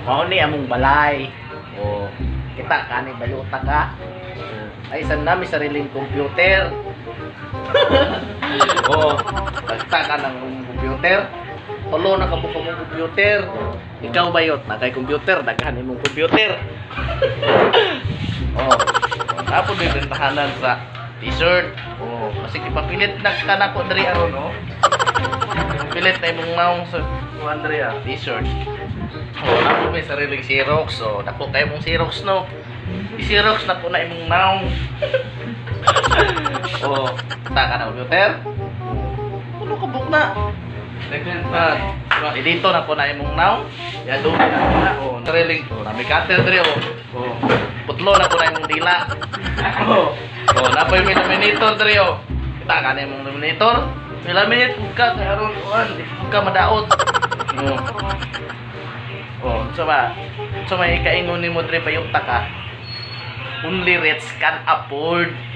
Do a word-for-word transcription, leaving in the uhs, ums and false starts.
Mao ni among balay. Oh, kita kani bayuta ka. Ay san nami sariling computer. Oh, kita ka ng computer. Tulo na kabuk mong computer. Ikaw bayot na kay computer, daghan imong computer. Oh. Tapos may bentahanan sa t-shirt. Oh, kasi ipapilit na kanako diri aron no. Pilit na imong naong sa Andrea t-shirt. Oh, nako may sariling Xerox. So, dako kay mong Xerox no. I-Xerox na ko na imong naong. Oh, ta ka na computer. Kuno ka book na. Second pa. Eh, dito na ko na imong naong. Ya do na oh, sariling oh, na may cutter diri oh. Oh, putlo na ko na imong dila. Oh, oh, napoy may laminator diri oh. Kita ka na imong laminator. May laminate ka kay aron kuan, di ka madaot. Oh. Oh, so ba? So may kaingon nimo diri payuta ka. Only rich can afford.